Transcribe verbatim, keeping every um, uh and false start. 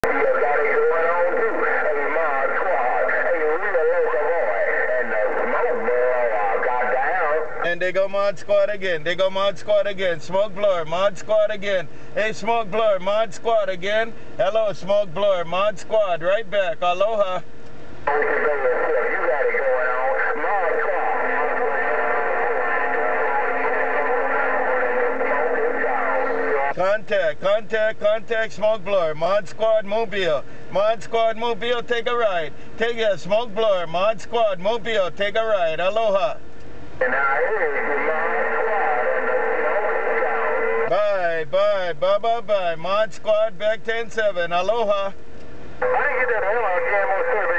And they go Mod Squad again. They go Mod Squad again. Smoke Blower, Mod Squad again. Hey, Smoke Blower, Mod Squad again. Hello, Smoke Blower, Mod Squad. Right back. Aloha. Contact, contact, contact, Smoke Blower, Mod Squad Mobile. Mod Squad Mobile, take a ride. Take a Smoke Blower, Mod Squad Mobile, take a ride. Aloha. Bye, bye, bye, bye, bye. Mod Squad back ten seven. Aloha. I didn't get that hell out of Camo service.